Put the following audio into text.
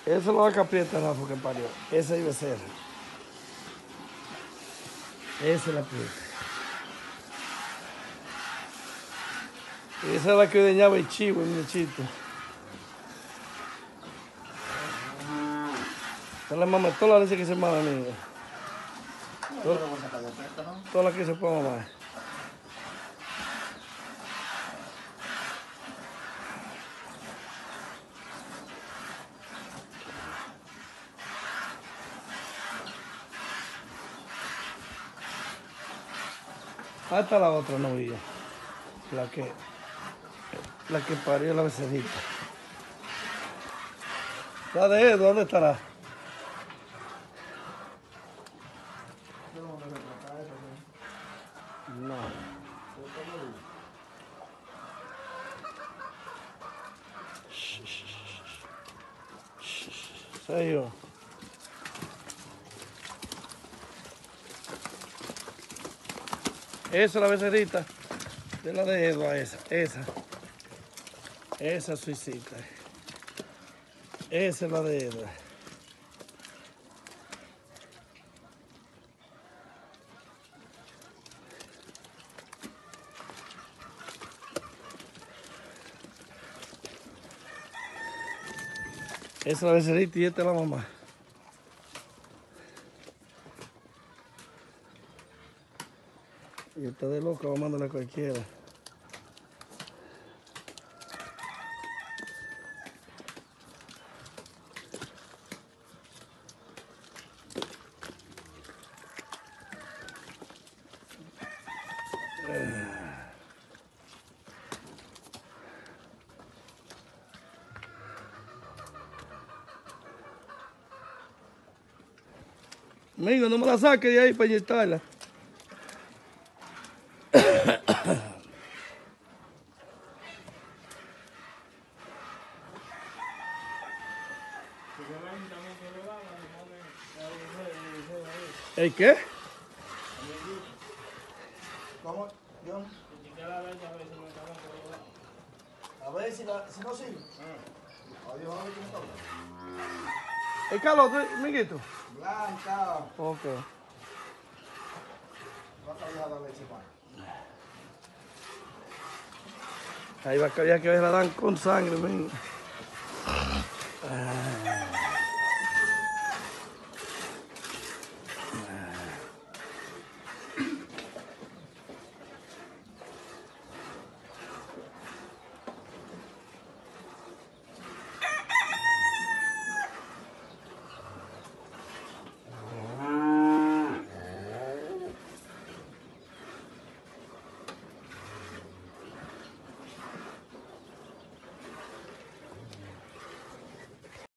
Esa es la vaca prieta, Rafa, que parió. Esa iba a ser. Esa es la prieta. Esa es la que ordeñaba el chivo, el muchito. Esa es la mamá, toda la leche que se mama, niña. Toda la que se puede mamar. Ahí está la otra novilla. La que parió la becerrita. La de Edo, ¿dónde estará? No. Soy yo. Esa es la becerrita de la de Edo, esa suicita. Esa es la de Edo. Esa es la becerrita y esta es la mamá. Y está de loca, va a mandarle a cualquiera. Amigo, no me la saques de ahí para inyectarla. ¿El qué? ¿Cómo? Yo. A ver si no sigue. Adiós, a ver quién está. ¿El calor, amiguito? Blanca. Ok. Va a dejar la leche, Ahí va a caer que la dan con sangre, venga.